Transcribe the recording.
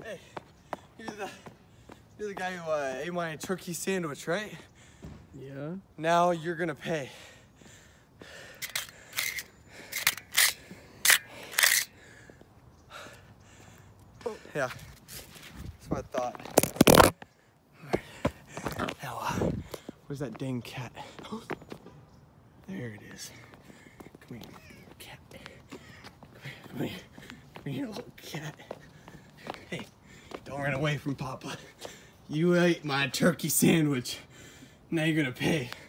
Hey, you're the guy who ate my turkey sandwich, right? Yeah. Now you're gonna pay. Yeah, that's what I thought. Now, where's that dang cat? There it is. Come here, cat. Come here, little cat. Hey, don't run away from Papa. You ate my turkey sandwich. Now you're gonna pay.